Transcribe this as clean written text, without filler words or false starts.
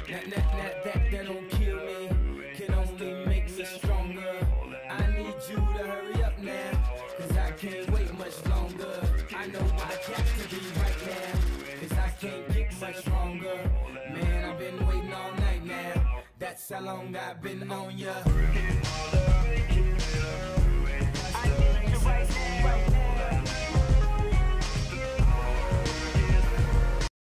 That don't kill me, can only make me stronger. I need you to hurry up now, cause I can't wait much longer. I know I got to be right now, cause I can't get much stronger. Man, I've been waiting all night now, that's how long I've been on ya.